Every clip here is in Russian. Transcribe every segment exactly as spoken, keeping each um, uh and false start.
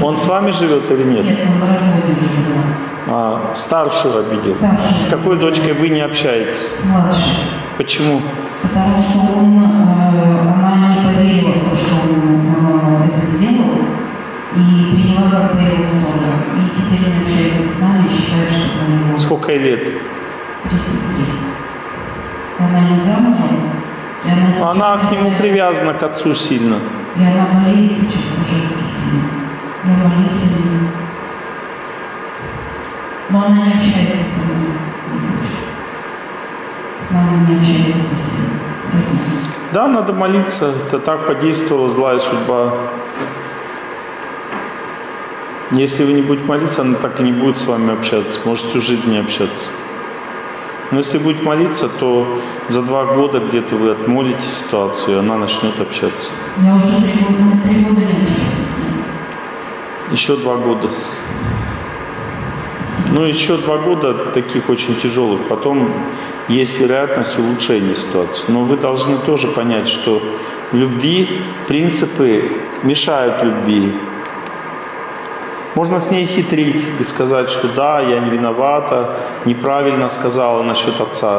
Он с вами живет или нет? Нет, он в разводе живет. А, старшую обидел. Старшую. С какой дочкой вы не общаетесь? С младшей. Почему? Потому что он, э, она не поверила в то, что он э, это сделал, и приняла как по его сторону. И теперь не общается с нами и считает, что по него. Сколько ей лет? тридцать три. Она не замужем. И она, Она к нему привязана, к отцу сильно. И она болеет сейчас по-женски сильно. Я молюсь о ней. Но она не общается со мной. С нами не общается совсем. Да, надо молиться. Это так подействовала злая судьба. Если вы не будете молиться, она так и не будет с вами общаться. Может всю жизнь не общаться. Но если будете молиться, то за два года где-то вы отмолите ситуацию, и она начнет общаться. Я уже три года, три года не общаюсь с ней. Еще два года. Ну, еще два года таких очень тяжелых. Потом есть вероятность улучшения ситуации. Но вы должны тоже понять, что в любви принципы мешают любви. Можно с ней хитрить и сказать, что да, я не виновата, неправильно сказала насчет отца.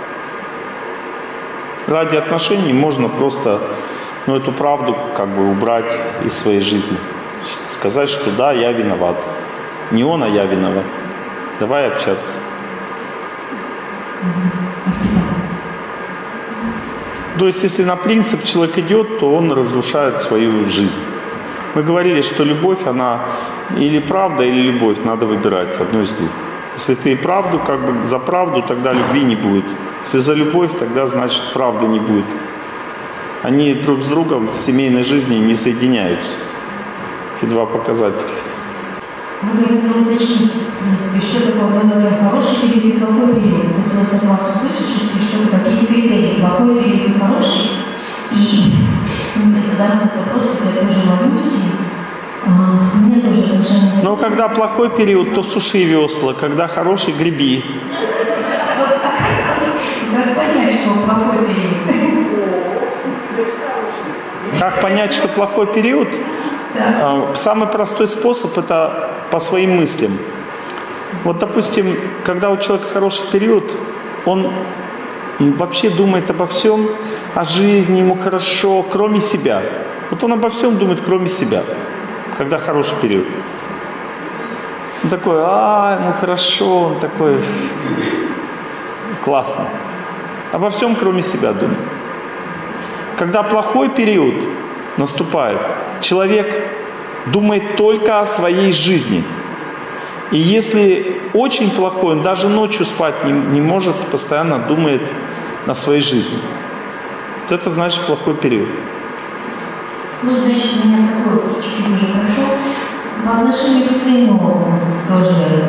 Ради отношений можно просто, ну, эту правду как бы убрать из своей жизни. Сказать, что да, я виноват. Не он, а я виноват. Давай общаться. Спасибо. То есть, если на принцип человек идет, то он разрушает свою жизнь. Мы говорили, что любовь, она или правда, или любовь, надо выбирать одно из двух. Если ты правду, как бы за правду, тогда любви не будет. Если за любовь, тогда значит правды не будет. Они друг с другом в семейной жизни не соединяются. Эти два показателя. Вот я хотела уточнить, в принципе, что такое был хороший период и плохой период. Хотелось от вас услышать, что, что какие критерии, плохой период и хороший. И задам этот вопрос, я тоже молюсь. У меня тоже отношения с... Но когда плохой период, то суши весла, когда хороший, греби. Вот, как понять, что плохой период? Как понять, что плохой период? Да. Самый простой способ – это по своим мыслям. Вот, допустим, когда у человека хороший период, он вообще думает обо всем, о жизни, ему хорошо, кроме себя. Вот он обо всем думает, кроме себя, когда хороший период. Он такой, а, ему хорошо, он такой, классно. Обо всем, кроме себя думает. Когда плохой период наступает, человек думает только о своей жизни. И если очень плохой, он даже ночью спать не, не может, постоянно думает о своей жизни. Вот это значит плохой период. Ну, значит, у меня такой чуть-чуть уже прошел. По отношению к сыну тоже,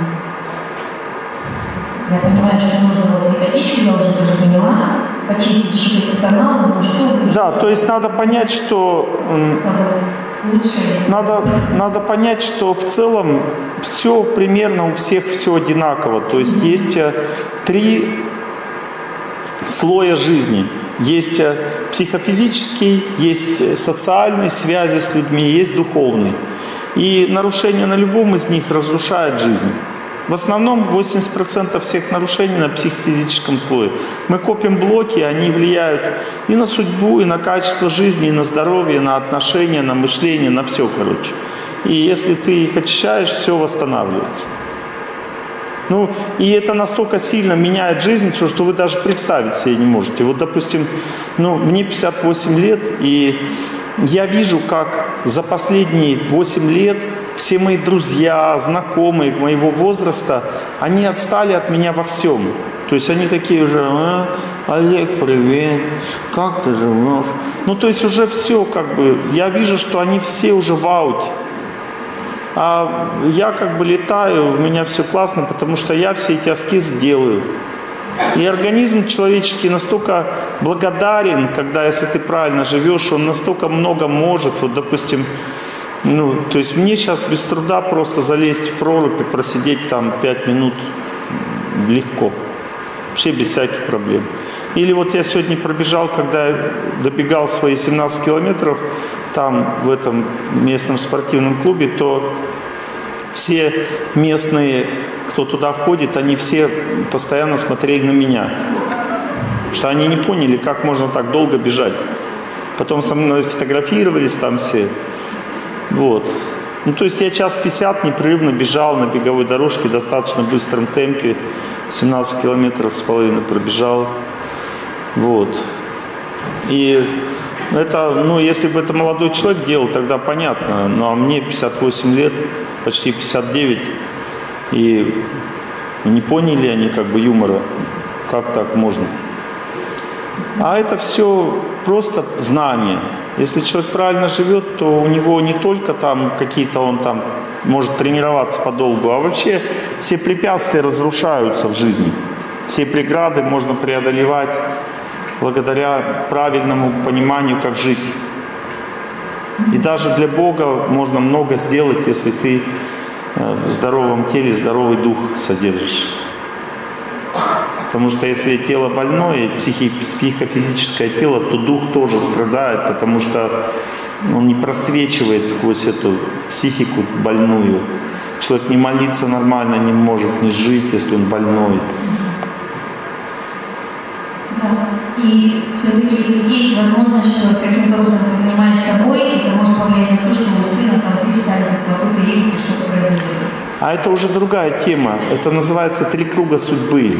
я понимаю, что нужно было методичку, я уже даже поняла, почистить еще этот канал, но что вы... Да, то есть надо понять, что... Лучше... Надо, надо понять, что в целом все примерно у всех все одинаково. То есть есть три слоя жизни. Есть психофизический, есть социальные связи с людьми, есть духовный. И нарушение на любом из них разрушает жизнь. В основном восемьдесят процентов всех нарушений на психофизическом слое. Мы копим блоки, они влияют и на судьбу, и на качество жизни, и на здоровье, на отношения, на мышление, на все, короче. И если ты их очищаешь, все восстанавливается. Ну, и это настолько сильно меняет жизнь, что вы даже представить себе не можете. Вот, допустим, ну, мне пятьдесят восемь лет, и я вижу, как за последние восемь лет все мои друзья, знакомые моего возраста, они отстали от меня во всем. То есть они такие уже, а, Олег, привет, как ты живешь? Ну, то есть уже все, как бы, я вижу, что они все уже в ауте. А я как бы летаю, у меня все классно, потому что я все эти аскезы делаю. И организм человеческий настолько благодарен, когда, если ты правильно живешь, он настолько много может. Вот, допустим, ну, то есть мне сейчас без труда просто залезть в прорубь и просидеть там пять минут легко. Вообще без всяких проблем. Или вот я сегодня пробежал, когда я добегал свои семнадцать километров, там, в этом местном спортивном клубе, то все местные, кто туда ходит, они все постоянно смотрели на меня. Потому что они не поняли, как можно так долго бежать. Потом со мной фотографировались там все. Вот. Ну, то есть я час пятьдесят непрерывно бежал на беговой дорожке в достаточно быстром темпе. семнадцать километров с половиной пробежал. Вот. И это, ну, если бы это молодой человек делал, тогда понятно. Ну, а мне пятьдесят восемь лет, почти пятьдесят девять. И не поняли они как бы юмора, как так можно. А это все просто знание. Если человек правильно живет, то у него не только там какие-то, он там может тренироваться подолгу, а вообще все препятствия разрушаются в жизни. Все преграды можно преодолевать благодаря правильному пониманию, как жить. И даже для Бога можно много сделать, если ты в здоровом теле здоровый дух содержишь. Потому что если тело больное, психи, психофизическое тело, то дух тоже страдает, потому что он не просвечивает сквозь эту психику больную. Человек не молиться нормально не может, не жить, если он больной. Да. И все-таки есть возможность, что каким-то образом ты занимаешься собой, и это может повлиять на то, что у сына там перестали какой-то период, что-то произойдет. А это уже другая тема. Это называется три круга судьбы.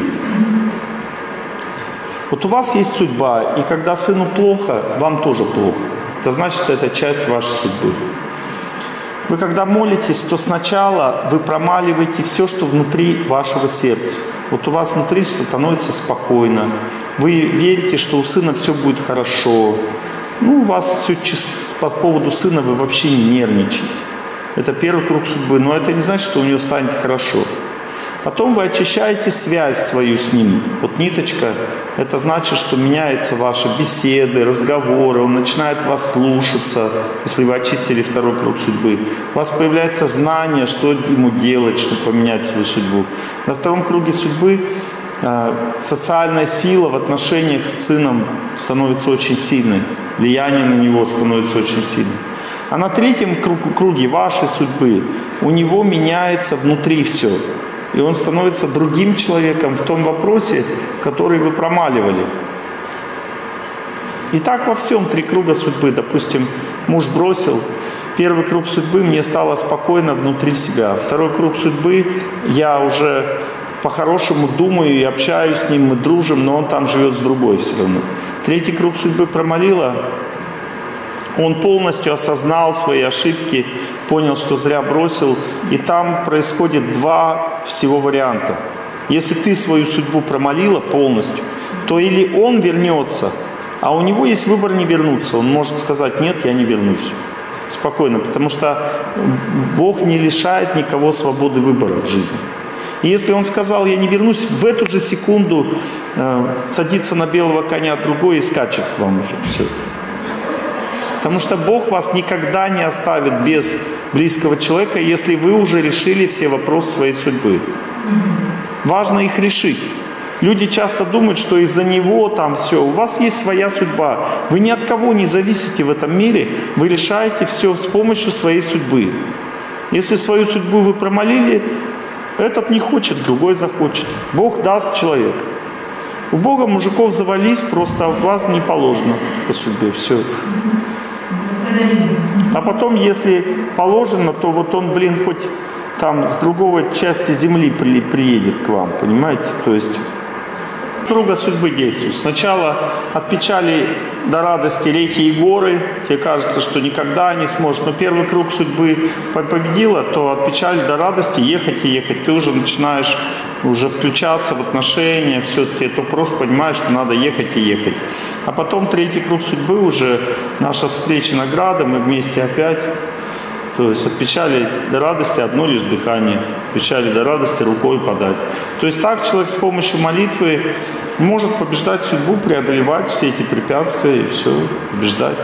Вот у вас есть судьба, и когда сыну плохо, вам тоже плохо. Это значит, это часть вашей судьбы. Вы когда молитесь, то сначала вы промаливаете все, что внутри вашего сердца. Вот у вас внутри становится спокойно. Вы верите, что у сына все будет хорошо. Ну, у вас все по поводу сына, вы вообще не нервничаете. Это первый круг судьбы, но это не значит, что у него станет хорошо. Потом вы очищаете связь свою с ним. Вот ниточка, это значит, что меняются ваши беседы, разговоры, он начинает вас слушаться, если вы очистили второй круг судьбы. У вас появляется знание, что ему делать, чтобы поменять свою судьбу. На втором круге судьбы э, социальная сила в отношениях с сыном становится очень сильной, влияние на него становится очень сильным. А на третьем круге вашей судьбы у него меняется внутри все. И он становится другим человеком в том вопросе, который вы промаливали. И так во всем три круга судьбы. Допустим, муж бросил. Первый круг судьбы, мне стало спокойно внутри себя. Второй круг судьбы, я уже по-хорошему думаю и общаюсь с ним, мы дружим, но он там живет с другой все равно. Третий круг судьбы промолила. Он полностью осознал свои ошибки, понял, что зря бросил. И там происходит два всего варианта. Если ты свою судьбу промолила полностью, то или он вернется, а у него есть выбор не вернуться. Он может сказать: нет, я не вернусь. Спокойно, потому что Бог не лишает никого свободы выбора в жизни. И если он сказал: я не вернусь, в эту же секунду э, садится на белого коня другой и скачет к вам уже. Все. Потому что Бог вас никогда не оставит без близкого человека, если вы уже решили все вопросы своей судьбы. Важно их решить. Люди часто думают, что из-за него там все. У вас есть своя судьба. Вы ни от кого не зависите в этом мире. Вы решаете все с помощью своей судьбы. Если свою судьбу вы промолили, этот не хочет, другой захочет. Бог даст человеку. У Бога мужиков завались, просто в вас не положено по судьбе. Все. А потом, если положено, то вот он, блин, хоть там с другой части земли при, приедет к вам, понимаете? То есть круга судьбы действует. Сначала от печали до радости реки и горы. Тебе кажется, что никогда не сможешь. Но первый круг судьбы победила, то от печали до радости ехать и ехать. Ты уже начинаешь уже включаться в отношения, все, ты то просто понимаешь, что надо ехать и ехать. А потом третий круг судьбы уже наша встреча, награда, мы вместе опять. То есть от печали до радости одно лишь дыхание, от печали до радости рукой подать. То есть так человек с помощью молитвы может побеждать судьбу, преодолевать все эти препятствия и все, побеждать.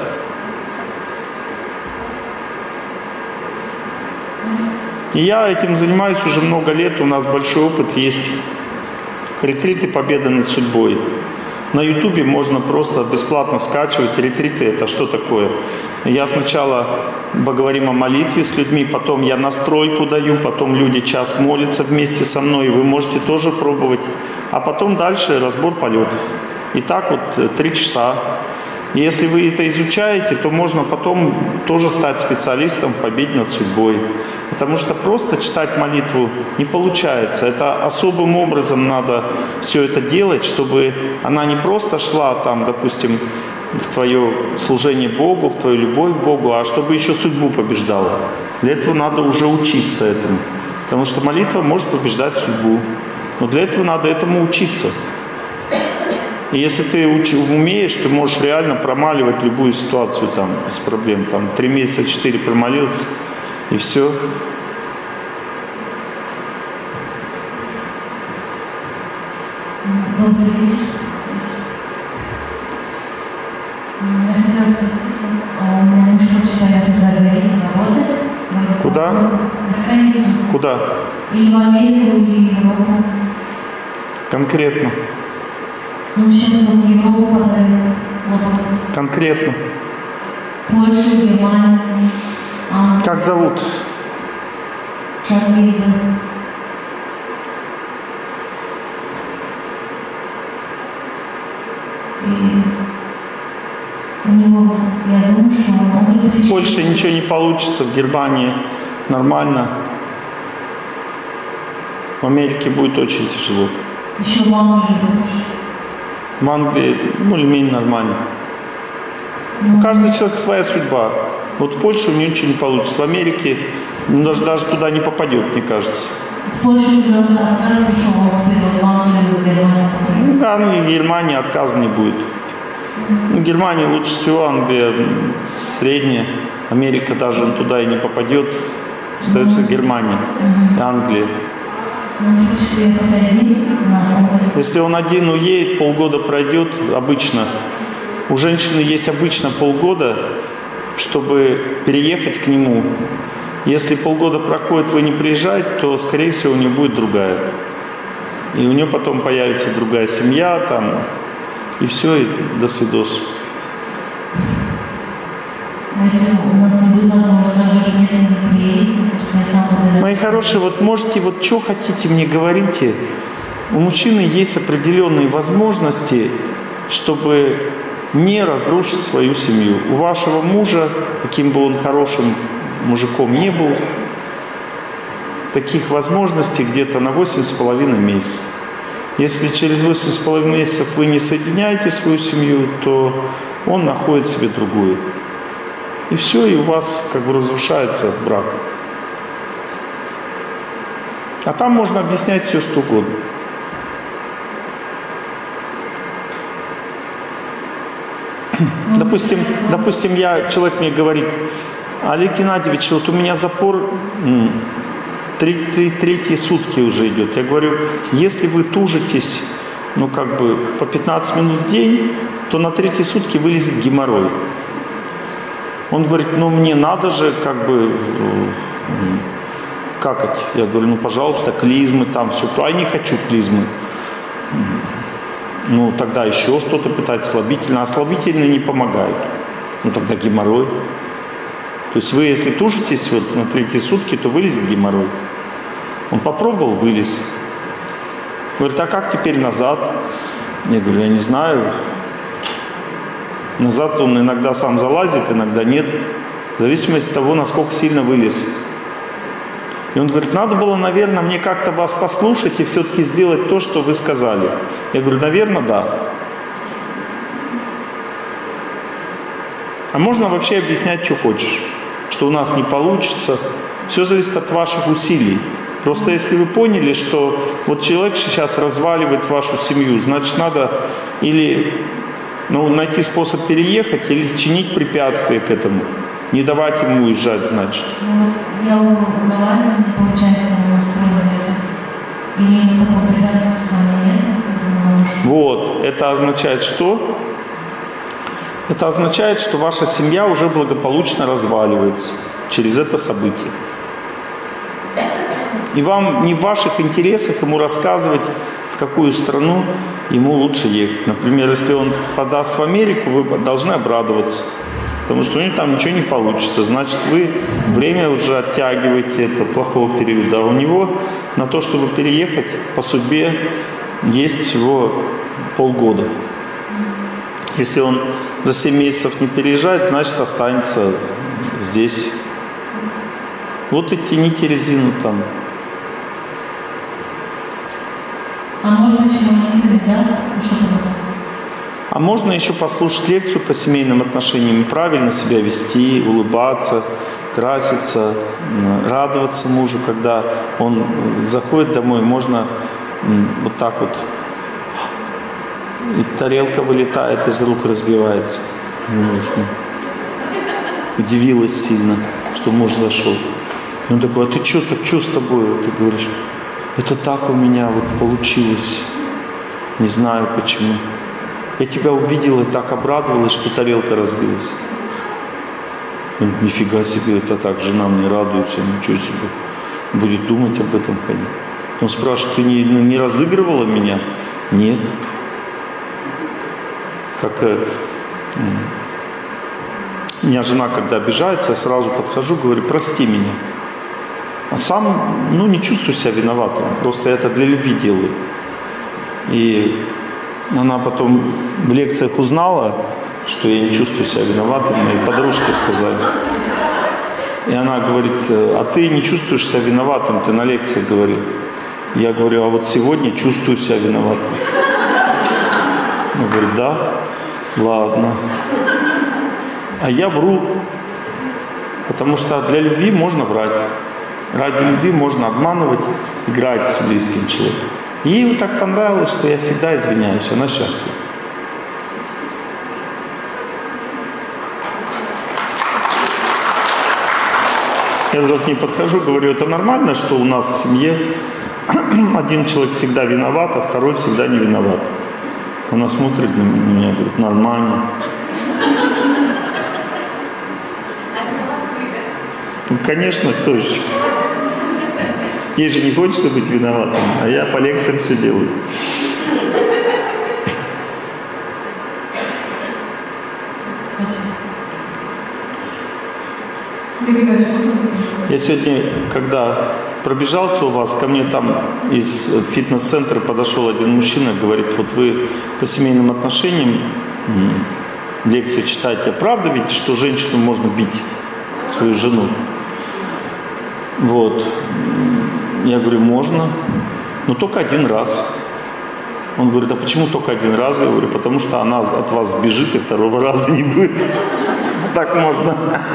И я этим занимаюсь уже много лет, у нас большой опыт есть. Ретриты «Победа над судьбой». На ютубе можно просто бесплатно скачивать. Ретриты — это что такое? Я сначала поговорим о молитве с людьми, потом я настройку даю, потом люди час молятся вместе со мной, и вы можете тоже пробовать. А потом дальше разбор полетов. И так вот три часа. И если вы это изучаете, то можно потом тоже стать специалистом в победе над судьбой. Потому что просто читать молитву не получается. Это особым образом надо все это делать, чтобы она не просто шла там, допустим, в твое служение Богу, в твою любовь к Богу, а чтобы еще судьбу побеждала. Для этого надо уже учиться этому. Потому что молитва может побеждать судьбу. Но для этого надо этому учиться. И если ты умеешь, ты можешь реально промаливать любую ситуацию там без проблем. Там три месяца, четыре промолился, и все. Добрый вечер. Я хотела спросить, у меня муж хочет поехать за границу работать. Куда? За границу. Куда? Или в Америку, или в Европу. Конкретно. Ну, сейчас вот в Европу подают. Вот. Конкретно. Польшу, Германию. А, Как зовут? Шарлида. И у него, я думаю, что он будет... В Польше ничего не получится, в Германии нормально. В Америке будет очень тяжело. Еще в Англии. В Англии более-менее нормально. У каждого человека своя судьба. Вот в Польше у него ничего не получится. В Америке ну, даже, даже туда не попадет, мне кажется. С Польши уже отказ пришел, вперед в Англию, в Германию. Ну, да, ну и в Германии отказа не будет. Ну, Германия лучше всего, Англия средняя. Америка даже туда и не попадет. Остается Германия и Англия. Если он один уедет, полгода пройдет, обычно. У женщины есть обычно полгода, чтобы переехать к нему. Если полгода проходит, вы не приезжаете, то, скорее всего, у нее будет другая. И у нее потом появится другая семья, там, и все, и до свидос. Мои хорошие, вот можете, вот что хотите мне говорите. У мужчины есть определенные возможности, чтобы не разрушить свою семью. У вашего мужа, каким бы он хорошим мужиком не был, таких возможностей где-то на восемь с половиной месяцев. Если через восемь с половиной месяцев вы не соединяете свою семью, то он находит себе другую. И все, и у вас как бы разрушается брак. А там можно объяснять все, что угодно. Допустим, допустим, я, человек мне говорит: Олег Геннадьевич, вот у меня запор три, три, третьи сутки уже идет. Я говорю, если вы тужитесь, ну как бы по пятнадцать минут в день, то на третьи сутки вылезет геморрой. Он говорит, ну мне надо же как бы какать. Я говорю, ну пожалуйста, клизмы там все. А я не хочу клизмы. Ну тогда еще что-то пытать слабительное. А слабительные не помогают. Ну тогда геморрой. То есть вы, если тужитесь вот на третьи сутки, то вылезет геморрой. Он попробовал, вылез. Говорит, а как теперь назад? Я говорю, я не знаю. Назад он иногда сам залазит, иногда нет. В зависимости от того, насколько сильно вылез. И он говорит, надо было, наверное, мне как-то вас послушать и все-таки сделать то, что вы сказали. Я говорю, наверное, да. А можно вообще объяснять, что хочешь. Что у нас не получится. Все зависит от ваших усилий. Просто если вы поняли, что вот человек сейчас разваливает вашу семью, значит, надо или ну, найти способ переехать, или чинить препятствия к этому. Не давать ему уезжать, значит. Ну, я уговариваю, не получается настроить это. И никакого препятствия нет. Вот, это означает что? Это означает, что ваша семья уже благополучно разваливается через это событие. И вам не в ваших интересах ему рассказывать, в какую страну ему лучше ехать. Например, если он подаст в Америку, вы должны обрадоваться. потому что у них там ничего не получится. Значит, вы время уже оттягиваете, это плохого периода. А у него на то, чтобы переехать по судьбе, есть всего полгода. Если он за семь месяцев не переезжает, значит, останется здесь. Вот и тяните резину там. А можно еще молитвенный час, что-то рассказать? А можно еще послушать лекцию по семейным отношениям, правильно себя вести, улыбаться, краситься, радоваться мужу, когда он заходит домой, можно вот так вот, и тарелка вылетает из рук, разбивается. Удивилась сильно, что муж зашел. И он такой: а ты что, так что с тобой? Ты говоришь: это так у меня вот получилось, не знаю почему. Я тебя увидела и так обрадовалась, что тарелка разбилась. Он: нифига себе, это так, жена мне радуется, ничего себе, будет думать об этом ходить. Он спрашивает: ты не, не разыгрывала меня? Нет. Как э, у меня жена, когда обижается, я сразу подхожу, говорю: прости меня. А сам, ну, не чувствую себя виноватым, просто я это для любви делаю. И она потом в лекциях узнала, что я не чувствую себя виноватым, мои подружки сказали. И она говорит: а ты не чувствуешь себя виноватым, ты на лекциях говорил. Я говорю: а вот сегодня чувствую себя виноватым. Она говорит: да, ладно. А я вру, потому что для любви можно врать. Ради любви можно обманывать, играть с близким человеком. Ей вот так понравилось, что я всегда извиняюсь, она счастлива. Я к ней подхожу, говорю: это нормально, что у нас в семье один человек всегда виноват, а второй всегда не виноват. Она смотрит на меня, говорит: нормально. Ну, конечно, кто еще? Ей же не хочется быть виноватым, а я по лекциям все делаю. Я сегодня, когда пробежался у вас, ко мне там из фитнес-центра подошел один мужчина, говорит: вот вы по семейным отношениям лекцию читаете, правда ведь, что женщину можно бить, свою жену? Вот. Я говорю: можно, но только один раз. Он говорит: а почему только один раз? Я говорю: потому что она от вас сбежит и второго раза не будет. Так можно.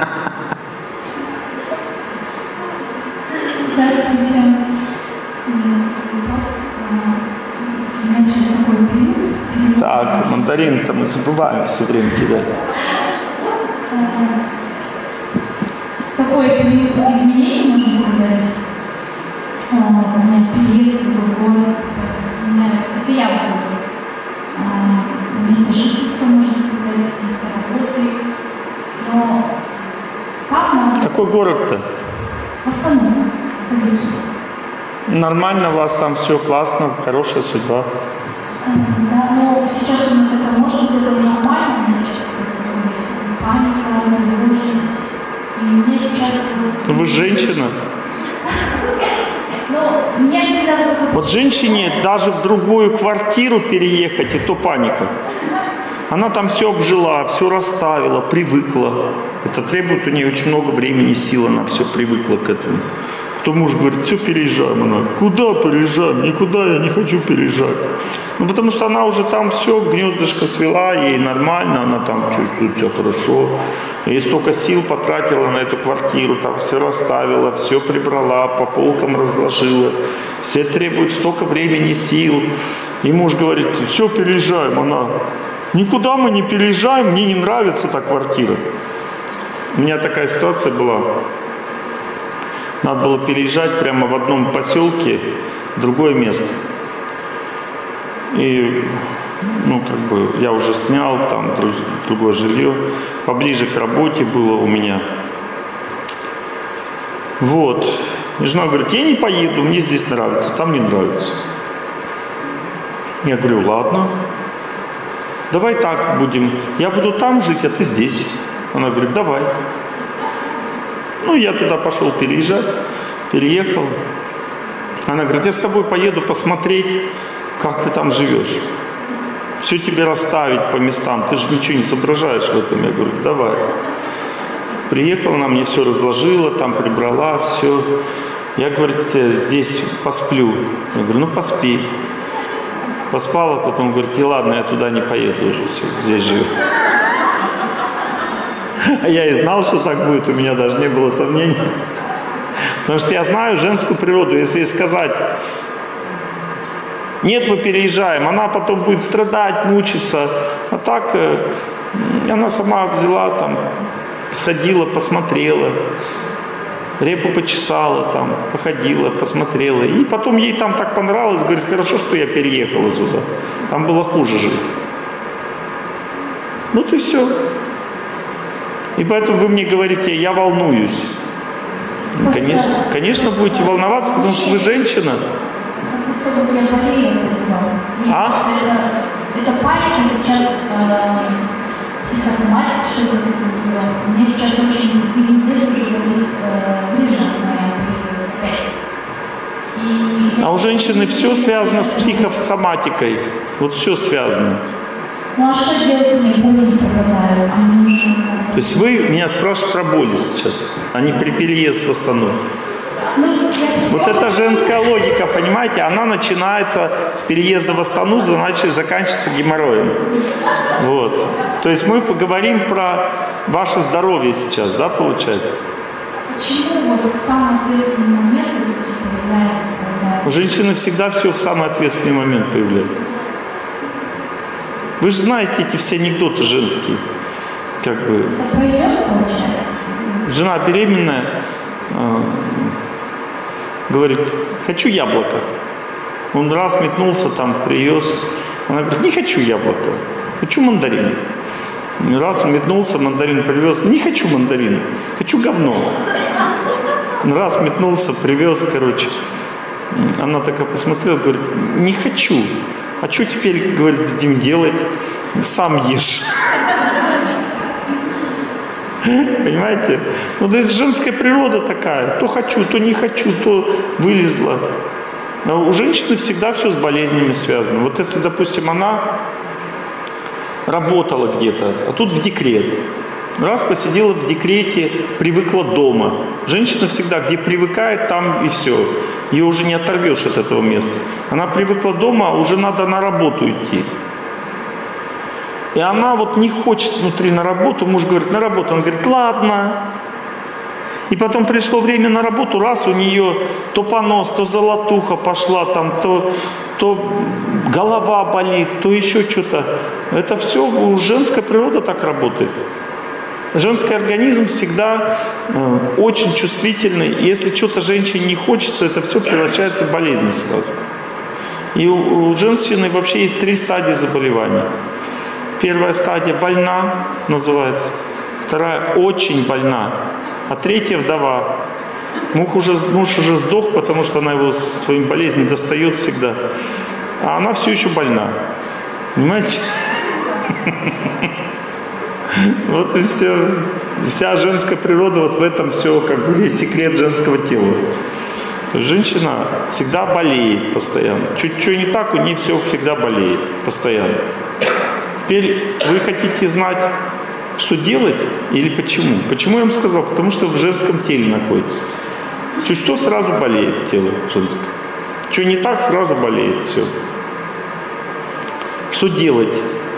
Здравствуйте. Вопрос. У меня сейчас такой период. Так, мандарин-то мы забываем все время кидать. Такой период изменений, можно сказать. У меня переезд в другой город. У меня, это я буду. Место жительства, можно сказать, место работы. Но как надо... Какой город-то? Остановка. Нормально у вас там все классно, хорошая судьба. Да, но сейчас у меня это может быть это нормально, у меня сейчас паника, тревожность. И мне сейчас... Ну вы женщина. Ну, меня всегда только... Вот женщине даже в другую квартиру переехать, и то паника. Она там все обжила, все расставила, привыкла. Это требует у нее очень много времени, сил, она все привыкла к этому. Потом муж говорит: все, переезжаем. Она: куда переезжаем? Никуда я не хочу переезжать. Ну, потому что она уже там все, гнездышко свела, ей нормально, она там чувствует все хорошо. И столько сил потратила на эту квартиру, там все расставила, все прибрала, по полкам разложила. Все требует столько времени, сил. И муж говорит: все, переезжаем. Она: никуда мы не переезжаем, мне не нравится эта квартира. У меня такая ситуация была. Надо было переезжать прямо в одном поселке в другое место. И, ну, как бы, я уже снял там другое жилье. Поближе к работе было у меня. Вот. И жена говорит: я не поеду, мне здесь нравится, там не нравится. Я говорю: ладно. Давай так будем. Я буду там жить, а ты здесь. Она говорит, давай. Ну, я туда пошел переезжать, переехал. Она говорит, я с тобой поеду посмотреть, как ты там живешь. Все тебе расставить по местам, ты же ничего не соображаешь в этом. Я говорю, давай. Приехала, она мне все разложила, там прибрала, все. Я, говорит, здесь посплю. Я говорю, ну поспи. Поспала, потом говорит, и ладно, я туда не поеду уже, все, здесь живу. А я и знал, что так будет, у меня даже не было сомнений. Потому что я знаю женскую природу. Если сказать, нет, мы переезжаем, она потом будет страдать, мучиться. А так она сама взяла, там, сходила, посмотрела, репу почесала, там, походила, посмотрела. И потом ей там так понравилось, говорит, хорошо, что я переехала сюда. Там было хуже жить. Вот и все. И поэтому вы мне говорите, я волнуюсь. Конечно, конечно, будете волноваться, потому что вы женщина. А? Это паника сейчас, психосоматика, что это называют. Мне сейчас очень две недели уже говорит грыжа моя появилась опять. А у женщины все связано с психосоматикой. Вот все связано. Ну а что делать, мне боли не пропадают, а мне нужно... То есть вы меня спрашиваете про боли сейчас, а не при переезд в Астану. Ну, вот это женская логика, понимаете, она начинается с переезда в Астану, значит заканчивается геморроем. Вот. То есть мы поговорим про ваше здоровье сейчас, да, получается? Почему вот в самый ответственный момент это все появляется? Когда... У женщины всегда все в самый ответственный момент появляется. Вы же знаете эти все анекдоты женские. Как бы. Это пройдет, получается? Жена беременная э, говорит, хочу яблоко. Он раз метнулся, там привез. Она говорит, не хочу яблоко, хочу мандарин. Раз он метнулся, мандарин привез. Не хочу мандарин, хочу говно. Раз метнулся, привез, короче. Она такая посмотрела, говорит, не хочу. А что теперь, говорит, с ним делать? Сам ешь. Понимаете? Ну, то есть женская природа такая. То хочу, то не хочу, то вылезла. Но у женщины всегда все с болезнями связано. Вот если, допустим, она работала где-то, а тут в декрет. Раз посидела в декрете, привыкла дома. Женщина всегда, где привыкает, там и все. Ее уже не оторвешь от этого места. Она привыкла дома, а уже надо на работу идти. И она вот не хочет внутри на работу. Муж говорит, на работу. Он говорит, ладно. И потом пришло время на работу, раз у нее то понос, то золотуха пошла, там, то, то голова болит, то еще что-то. Это все, женская природа так работает. Женский организм всегда э, очень чувствительный. Если что-то женщине не хочется, это все превращается в болезни сразу. И у, у женщины вообще есть три стадии заболевания. Первая стадия больна, называется. Вторая очень больна. А третья вдова. Муж уже, муж уже сдох, потому что она его своим болезнью достает всегда. А она все еще больна. Понимаете? Вот и все. Вся женская природа вот в этом все, как бы весь секрет женского тела. Женщина всегда болеет постоянно. Чуть-чуть не так, у нее все всегда болеет постоянно. Теперь вы хотите знать, что делать или почему? Почему я вам сказал? Потому что в женском теле находится. Чуть что, сразу болеет тело женское. Что не так, сразу болеет все. Что делать?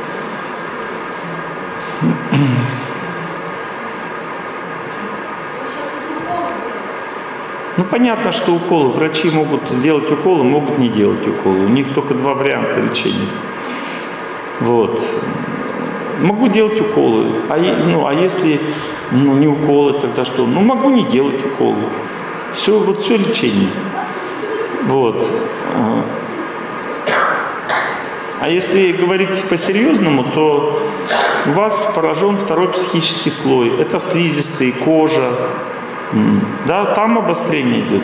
Ну, понятно, что уколы. Врачи могут делать уколы, могут не делать уколы. У них только два варианта лечения. Вот. Могу делать уколы. А, ну, а если ну, не уколы, тогда что? Ну, могу не делать уколы. Все, вот все лечение. Вот. А если говорить по-серьезному, то у вас поражен второй психический слой. Это слизистые, кожа. Да, там обострение идет.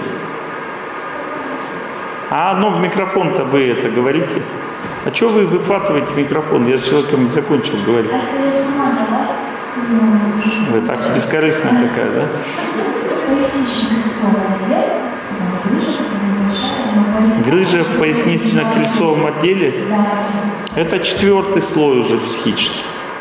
А ну, в микрофон-то вы это говорите. А что вы выхватываете микрофон? Я с человеком не закончил говорить. А это я сама дала? Вы так бескорыстная такая, да? Грыжа в пояснично-крестцовом отделе – это четвертый слой уже психический.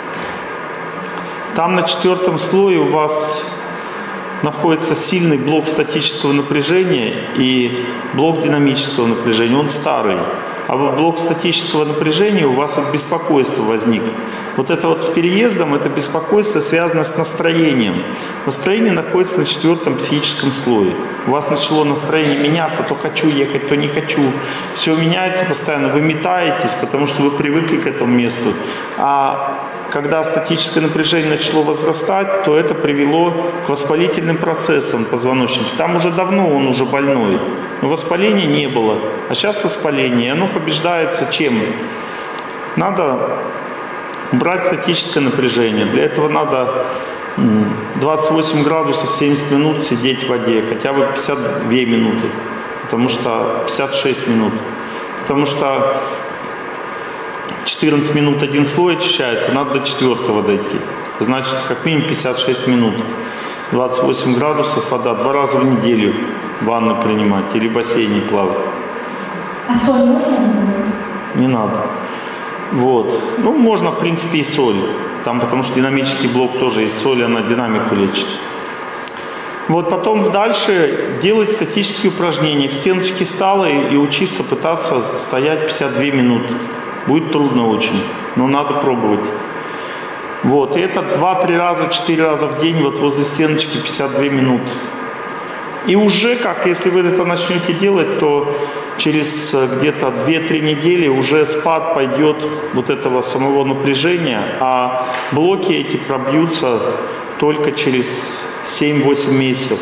Там на четвертом слое у вас находится сильный блок статического напряжения и блок динамического напряжения. Он старый. А вот блок статического напряжения у вас от беспокойства возник. Вот это вот с переездом, это беспокойство связано с настроением. Настроение находится на четвертом психическом слое. У вас начало настроение меняться, то хочу ехать, то не хочу. Все меняется постоянно, вы метаетесь, потому что вы привыкли к этому месту. А когда статическое напряжение начало возрастать, то это привело к воспалительным процессам позвоночника. Там уже давно он уже больной, но воспаления не было. А сейчас воспаление, и оно побеждается чем? Надо убрать статическое напряжение. Для этого надо двадцать восемь градусов семьдесят минут сидеть в воде, хотя бы пятьдесят две минуты, потому что пятьдесят шесть минут. Потому что четырнадцать минут один слой очищается, надо до четвертого дойти. Значит, как минимум пятьдесят шесть минут. двадцать восемь градусов вода, два раза в неделю ванну принимать или в бассейне плавать. А соль можно? Не надо. Вот. Ну, можно, в принципе, и соль. Там, потому что динамический блок тоже есть соль, она динамику лечит. Вот потом дальше делать статические упражнения. К стеночке стало и, и учиться пытаться стоять пятьдесят две минуты. Будет трудно очень, но надо пробовать. Вот. И это два-три раза, четыре раза в день вот возле стеночки пятьдесят две минуты. И уже как, если вы это начнете делать, то через где-то две-три недели уже спад пойдет вот этого самого напряжения, а блоки эти пробьются только через семь-восемь месяцев.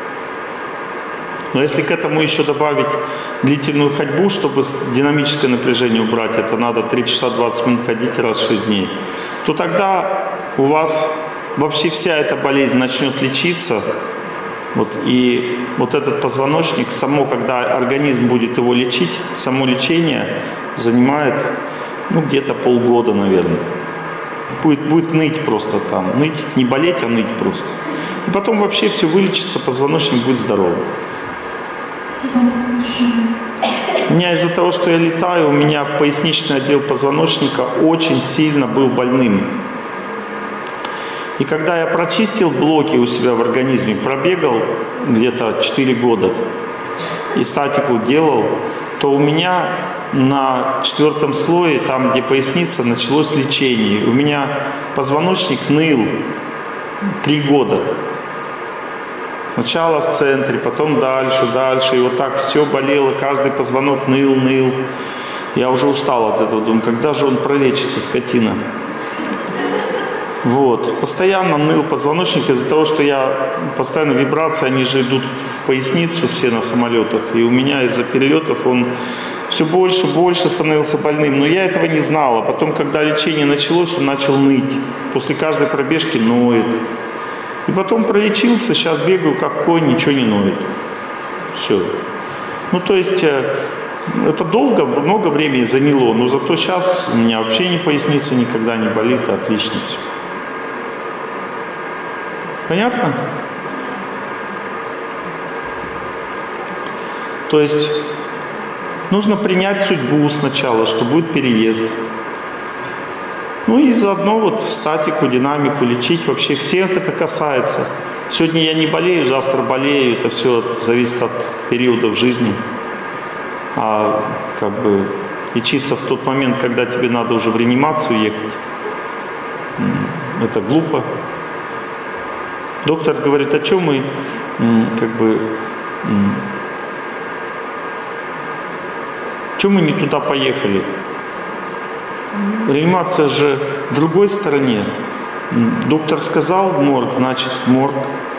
Но если к этому еще добавить длительную ходьбу, чтобы динамическое напряжение убрать, это надо три часа двадцать минут ходить раз в шесть дней, то тогда у вас вообще вся эта болезнь начнет лечиться. Вот, и вот этот позвоночник, само, когда организм будет его лечить, само лечение занимает ну, где-то полгода, наверное. Будет, будет ныть просто там. Ныть, не болеть, а ныть просто. И потом вообще все вылечится, позвоночник будет здоровым. У меня из-за того, что я летаю, у меня поясничный отдел позвоночника очень сильно был больным. И когда я прочистил блоки у себя в организме, пробегал где-то четыре года и статику делал, то у меня на четвертом слое, там где поясница, началось лечение. У меня позвоночник ныл три года. Сначала в центре, потом дальше, дальше. И вот так все болело, каждый позвонок ныл, ныл. Я уже устал от этого, думаю, когда же он пролечится, скотина. Вот. Постоянно ныл позвоночник из-за того, что я постоянно вибрации, они же идут в поясницу все на самолетах. И у меня из-за перелетов он все больше и больше становился больным. Но я этого не знал. А потом, когда лечение началось, он начал ныть. После каждой пробежки ноет. И потом пролечился, сейчас бегаю как конь, ничего не ноет. Все. Ну, то есть, это долго, много времени заняло, но зато сейчас у меня вообще не поясница никогда не болит, отлично все. Понятно? То есть нужно принять судьбу сначала, что будет переезд. Ну и заодно вот статику, динамику лечить. Вообще всех это касается. Сегодня я не болею, завтра болею. Это все зависит от периода в жизни. А как бы лечиться в тот момент, когда тебе надо уже в реанимацию ехать, это глупо. Доктор говорит, о чем мы, как бы, чем мы не туда поехали? Реанимация же в другой стороне. Доктор сказал в морг, значит в морг.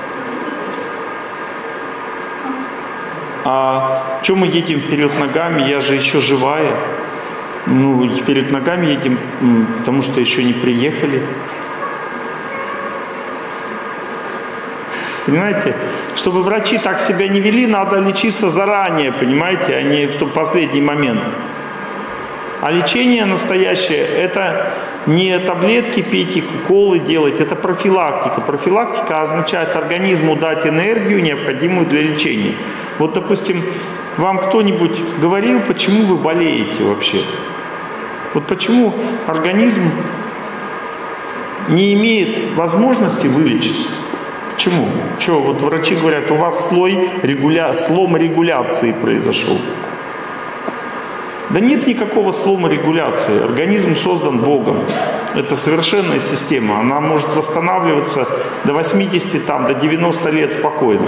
А чем мы едем вперед ногами? Я же еще живая. Ну, вперед ногами едем, потому что еще не приехали. Понимаете? Чтобы врачи так себя не вели, надо лечиться заранее, понимаете, а не в тот последний момент. А лечение настоящее – это не таблетки пить и уколы делать, это профилактика. Профилактика означает организму дать энергию, необходимую для лечения. Вот, допустим, вам кто-нибудь говорил, почему вы болеете вообще? Вот почему организм не имеет возможности вылечиться? Почему? Что, вот врачи говорят, у вас слой регуля... слом регуляции произошел. Да нет никакого слома регуляции. Организм создан Богом. Это совершенная система. Она может восстанавливаться до восьмидесяти, там, до девяноста лет спокойно.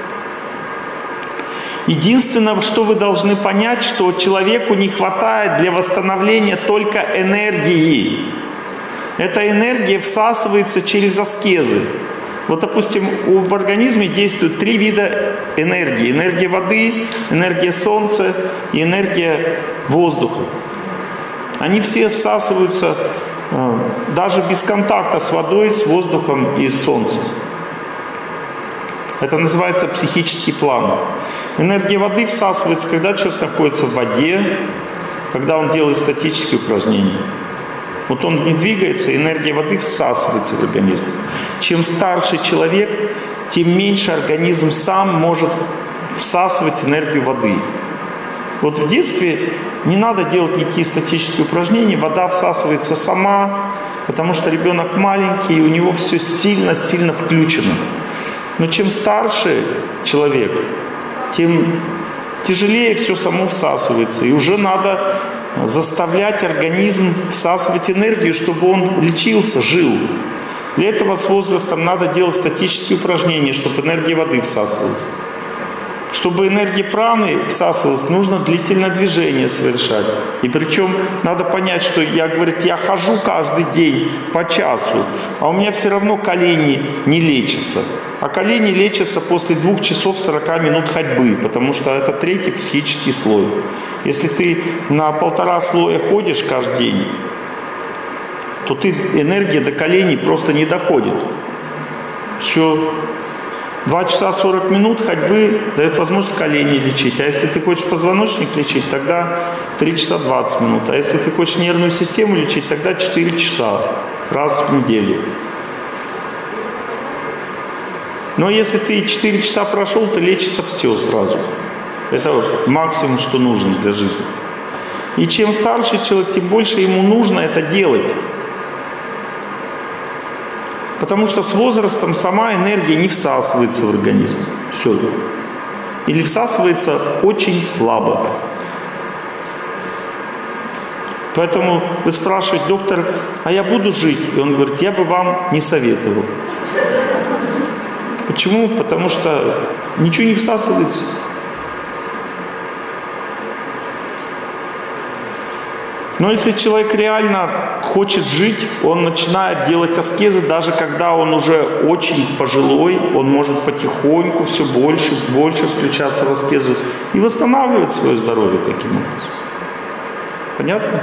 Единственное, что вы должны понять, что человеку не хватает для восстановления только энергии. Эта энергия всасывается через аскезы. Вот, допустим, в организме действуют три вида энергии. Энергия воды, энергия солнца и энергия воздуха. Они все всасываются э, даже без контакта с водой, с воздухом и с солнцем. Это называется психический план. Энергия воды всасывается, когда человек находится в воде, когда он делает статические упражнения. Вот он не двигается, энергия воды всасывается в организм. Чем старше человек, тем меньше организм сам может всасывать энергию воды. Вот в детстве не надо делать никакие статические упражнения, вода всасывается сама, потому что ребенок маленький, и у него все сильно-сильно включено. Но чем старше человек, тем тяжелее все само всасывается. И уже надо заставлять организм всасывать энергию, чтобы он лечился, жил. Для этого с возрастом надо делать статические упражнения, чтобы энергия воды всасывалась. Чтобы энергия праны всасывалась, нужно длительное движение совершать. И причем надо понять, что я, говорит, я хожу каждый день по часу, а у меня все равно колени не лечатся. А колени лечатся после двух часов сорока минут ходьбы, потому что это третий психический слой. Если ты на полтора слоя ходишь каждый день, то ты, энергия до коленей просто не доходит. Все. два часа сорок минут ходьбы дает возможность колени лечить. А если ты хочешь позвоночник лечить, тогда три часа двадцать минут. А если ты хочешь нервную систему лечить, тогда четыре часа раз в неделю. Но если ты четыре часа прошел, то лечится все сразу. Это максимум, что нужно для жизни. И чем старше человек, тем больше ему нужно это делать. Потому что с возрастом сама энергия не всасывается в организм. Все. Или всасывается очень слабо. Поэтому вы спрашиваете, доктор, а я буду жить? И он говорит, я бы вам не советовал. Почему? Потому что ничего не всасывается. Но если человек реально хочет жить, он начинает делать аскезы, даже когда он уже очень пожилой, он может потихоньку все больше и больше включаться в аскезы и восстанавливать свое здоровье таким образом. Понятно?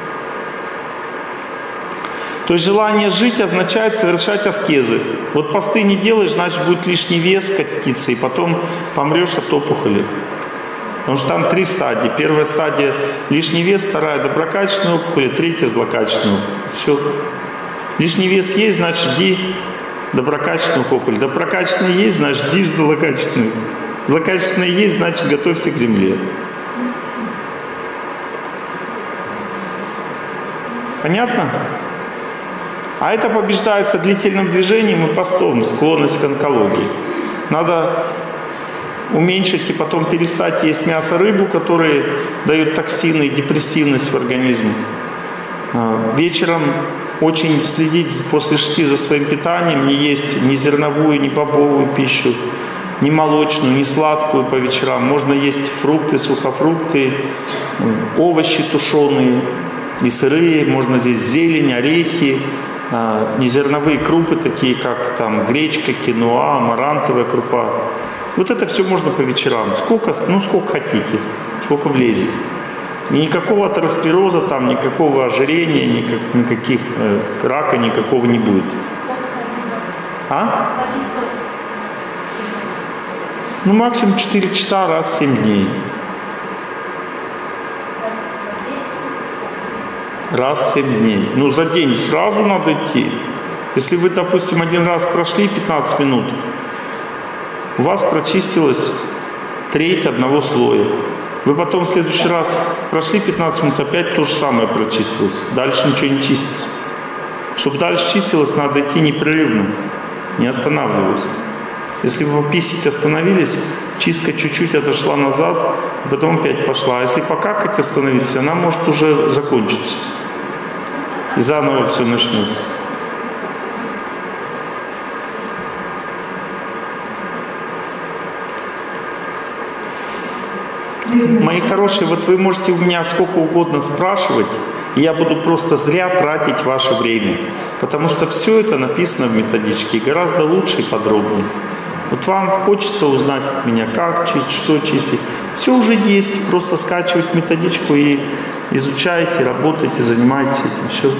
То есть желание жить означает совершать аскезы. Вот посты не делаешь, значит будет лишний вес катиться, и потом помрешь от опухоли. Потому что там три стадии. Первая стадия – лишний вес, вторая – доброкачественная опухоль, третья – злокачественная. Все. Лишний вес есть, значит, жди доброкачественную опухоль. Доброкачественная есть, значит, жди злокачественную. Злокачественная есть, значит, готовься к земле. Понятно? А это побеждается длительным движением и постом, склонность к онкологии. Надо уменьшить и потом перестать есть мясо, рыбу, которые дают токсины и депрессивность в организм. Вечером очень следить после шести за своим питанием, не есть ни зерновую, ни бобовую пищу, ни молочную, ни сладкую по вечерам. Можно есть фрукты, сухофрукты, овощи тушеные и сырые, можно здесь зелень, орехи, незерновые крупы, такие как там гречка, киноа, амарантовая крупа. Вот это все можно по вечерам. Сколько, ну сколько хотите, сколько влезет. И никакого атеросклероза, там, никакого ожирения, никак, никаких э, рака никакого не будет. А? Ну максимум четыре часа раз в семь дней. Раз в семь дней. Ну, за день сразу надо идти. Если вы, допустим, один раз прошли пятнадцать минут, у вас прочистилась треть одного слоя. Вы потом в следующий раз прошли пятнадцать минут, опять то же самое прочистилось. Дальше ничего не чистится. Чтобы дальше чистилось, надо идти непрерывно, не останавливаясь. Если вы по писать остановились, чистка чуть-чуть отошла назад, а потом опять пошла. А если покакать остановились, она может уже закончиться. И заново все начнется. Мои хорошие, вот вы можете у меня сколько угодно спрашивать, и я буду просто зря тратить ваше время. Потому что все это написано в методичке гораздо лучше и подробнее. Вот вам хочется узнать от меня, как чистить, что чистить. Все уже есть, просто скачивать методичку и изучаете, работаете, занимаетесь этим. Все.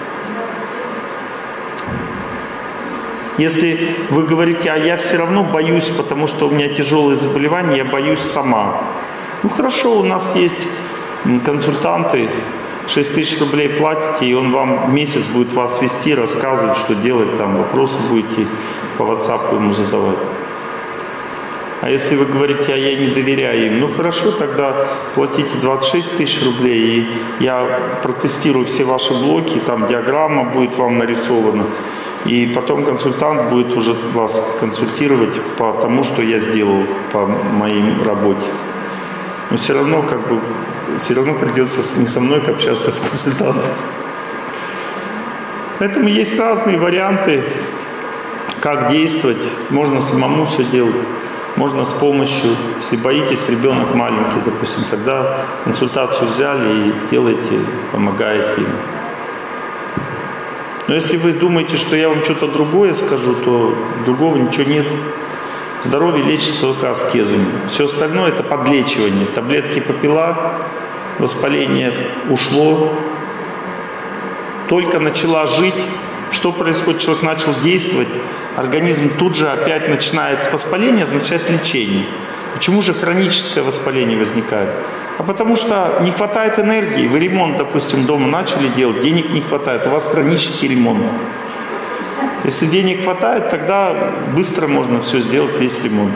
Если вы говорите, а я все равно боюсь, потому что у меня тяжелые заболевания, я боюсь сама. Ну хорошо, у нас есть консультанты, шесть тысяч рублей платите, и он вам в месяц будет вас вести, рассказывать, что делать, там вопросы будете по WhatsApp ему задавать. А если вы говорите, а я не доверяю им, ну хорошо, тогда платите двадцать шесть тысяч рублей, и я протестирую все ваши блоки, там диаграмма будет вам нарисована, и потом консультант будет уже вас консультировать по тому, что я сделал по моей работе. Но все равно, как бы, все равно придется не со мной общаться, а с консультантом. Поэтому есть разные варианты, как действовать. Можно самому все делать, можно с помощью. Если боитесь, ребенок маленький, допустим, тогда консультацию взяли и делаете, помогаете им. Но если вы думаете, что я вам что-то другое скажу, то другого ничего нет. Здоровье лечится только аскезами. Все остальное – это подлечивание. Таблетки попила, воспаление ушло. Только начала жить. Что происходит? Человек начал действовать, организм тут же опять начинает. Воспаление означает лечение. Почему же хроническое воспаление возникает? А потому что не хватает энергии. Вы ремонт, допустим, дома начали делать, денег не хватает. У вас хронический ремонт. Если денег хватает, тогда быстро можно все сделать, весь ремонт.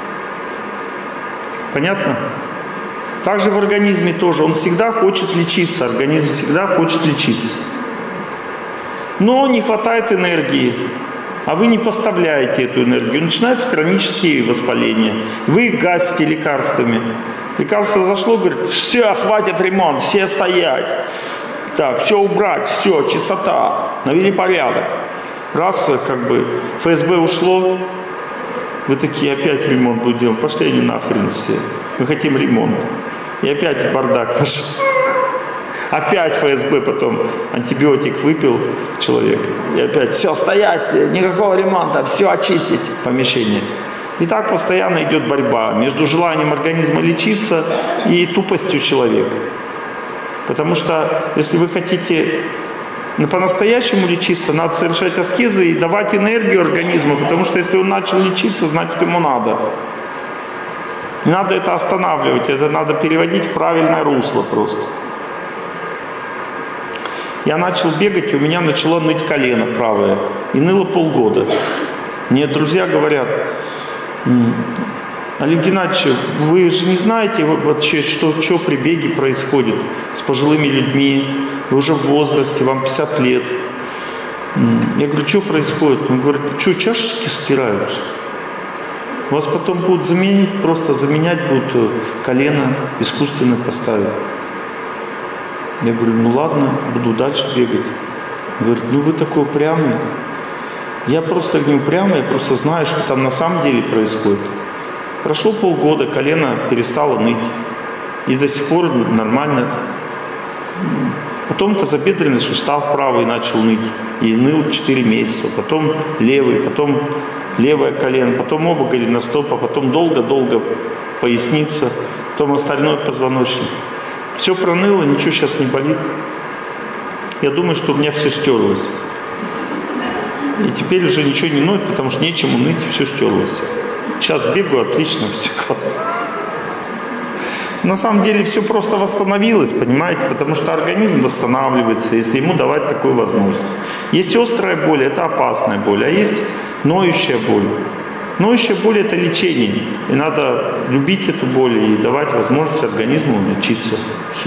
Понятно? Также в организме тоже. Он всегда хочет лечиться, организм всегда хочет лечиться. Но не хватает энергии, а вы не поставляете эту энергию. Начинаются хронические воспаления. Вы их гасите лекарствами. Лекарство зашло, говорит, все, хватит ремонт, все стоять. Так, все убрать, все, чистота, навели порядок. Раз, как бы, ФСБ ушло, вы такие, опять ремонт будут делать. Пошли они нахрен все. Мы хотим ремонт. И опять бардак пошел. Опять ФСБ потом антибиотик выпил человек. И опять, все, стоять, никакого ремонта, все очистить помещение. И так постоянно идет борьба между желанием организма лечиться и тупостью человека. Потому что, если вы хотите по-настоящему лечиться, надо совершать аскезы и давать энергию организму, потому что если он начал лечиться, значит ему надо. Не надо это останавливать, это надо переводить в правильное русло просто. Я начал бегать, и у меня начало ныть колено правое. И ныло полгода. Мне друзья говорят, Олег Геннадьевич, вы же не знаете вообще, что, что при беге происходит с пожилыми людьми. Вы уже в возрасте, вам пятьдесят лет. Я говорю, что происходит? Он говорит, что, чашечки стираются? Вас потом будут заменить, просто заменять будут колено, искусственно поставить. Я говорю, ну ладно, буду дальше бегать. Он говорит, ну вы такой упрямый. Я просто не упрямый, я просто знаю, что там на самом деле происходит. Прошло полгода, колено перестало ныть. И до сих пор нормально. Потом тазобедренный сустав правый начал ныть. И ныл четыре месяца. Потом левый, потом левое колено, потом оба голеностопа, потом долго-долго поясница, потом остальной позвоночник. Все проныло, ничего сейчас не болит. Я думаю, что у меня все стерлось. И теперь уже ничего не ноет, потому что нечему ныть, все стерлось. Сейчас бегаю, отлично, все классно. На самом деле все просто восстановилось, понимаете, потому что организм восстанавливается, если ему давать такую возможность. Есть острая боль, это опасная боль, а есть ноющая боль. Ноющая боль — это лечение, и надо любить эту боль и давать возможность организму лечиться. Все.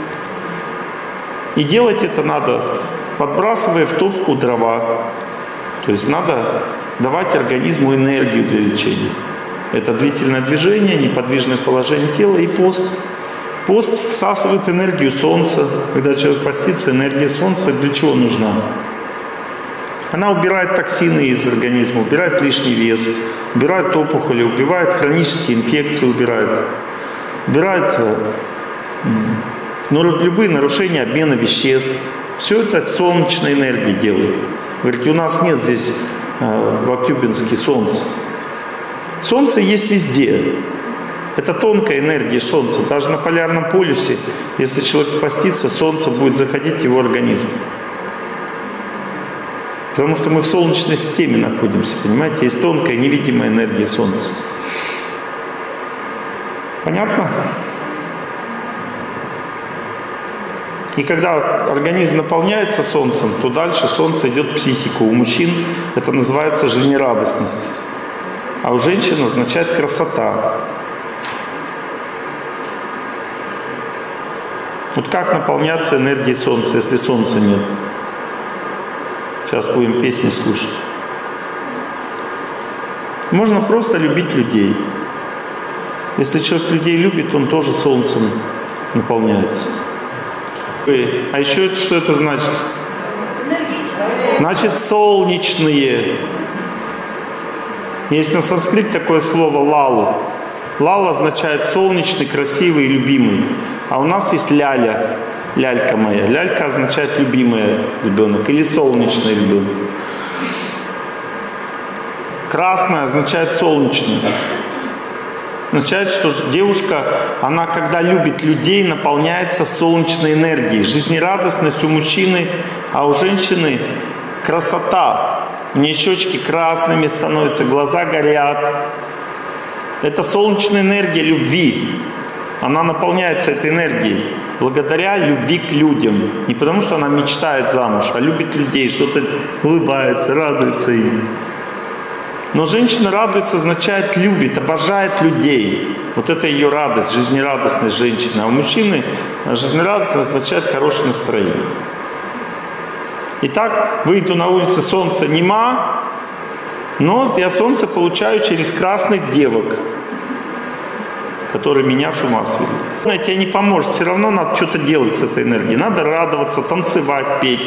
И делать это надо, подбрасывая в топку дрова. То есть надо давать организму энергию для лечения. Это длительное движение, неподвижное положение тела и пост. Пост всасывает энергию солнца. Когда человек постится, энергия солнца для чего нужна? Она убирает токсины из организма, убирает лишний вес, убирает опухоли, убивает хронические инфекции, убирает, убирает ну, любые нарушения обмена веществ. Все это солнечная энергия делает. Говорите, у нас нет здесь в Актюбинске солнца. Солнце есть везде. Это тонкая энергия солнца. Даже на полярном полюсе, если человек постится, солнце будет заходить в его организм. Потому что мы в Солнечной системе находимся, понимаете? Есть тонкая, невидимая энергия Солнца. Понятно? И когда организм наполняется Солнцем, то дальше Солнце идет в психику. У мужчин это называется жизнерадостность. А у женщин означает красота. Вот как наполняться энергией Солнца, если Солнца нет? Сейчас будем песни слушать. Можно просто любить людей. Если человек людей любит, он тоже солнцем наполняется. А еще что это значит? Значит, солнечные. Есть на санскрите такое слово «лалу». «Лал» означает солнечный, красивый, любимый. А у нас есть «ляля». Лялька моя. Лялька означает любимый ребенок или солнечный ребенок. Красная означает солнечный. Означает, что девушка, она когда любит людей, наполняется солнечной энергией. Жизнерадостность у мужчины, а у женщины красота. У нее щечки красными становятся, глаза горят. Это солнечная энергия любви. Она наполняется этой энергией благодаря любви к людям. Не потому, что она мечтает замуж, а любит людей, что-то улыбается, радуется им. Но женщина радуется, означает любит, обожает людей. Вот это ее радость, жизнерадостность женщины. А у мужчины жизнерадостность означает хорошее настроение. Итак, выйду на улицу, солнце нема, но я солнце получаю через красных девок, которые меня с ума свели. Знаете, тебе не поможет, все равно надо что-то делать с этой энергией. Надо радоваться, танцевать, петь.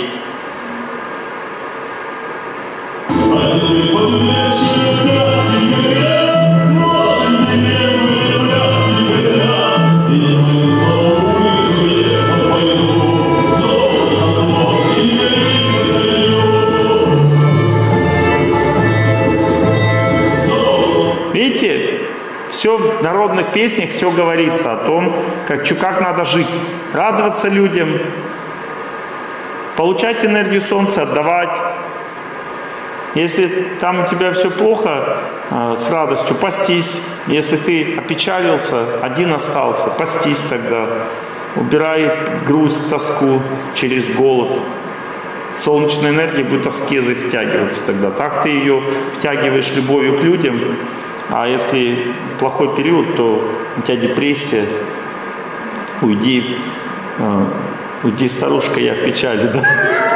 Видите? Все в народных песнях, все говорится о том, как, как надо жить. Радоваться людям, получать энергию солнца, отдавать. Если там у тебя все плохо, с радостью постись. Если ты опечалился, один остался, постись тогда. Убирай грусть, тоску через голод. Солнечная энергия будет аскезой втягиваться тогда. Так ты ее втягиваешь любовью к людям. А если плохой период, то у тебя депрессия, уйди, э, уйди, старушка, я в печали, да?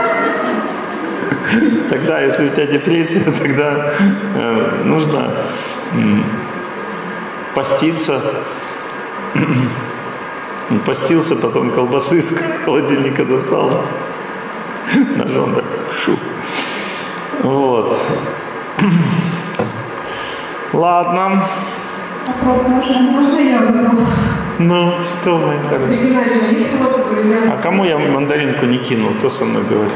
Тогда, если у тебя депрессия, тогда э, нужно э, поститься. Он постился, потом колбасы из холодильника достал. Ножом так, шу. Вот. Ладно. Вопрос можно? Можно я задам? Ну, что, мои хорошие? А кому я мандаринку не кинул? Кто со мной говорит?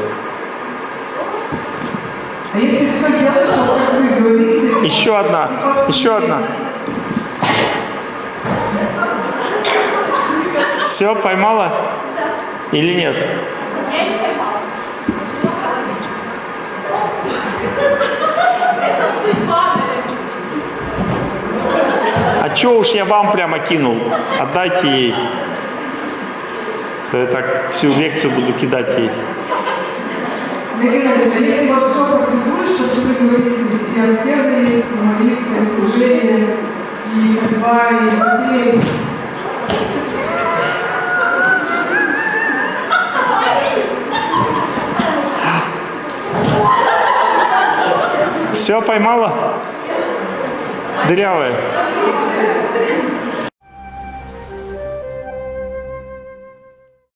А если все делаешь, как вы говорите... Еще одна, еще одна. Все, поймала? Или нет? А Так что уж я вам прямо кинул, отдайте ей. Я так всю лекцию буду кидать ей. Геннадий, если вот все практикуешь, то, что вы говорите, и аскезы есть, и молитва, и служение, и ходьба, и бассейн. Все поймала? Дырявая.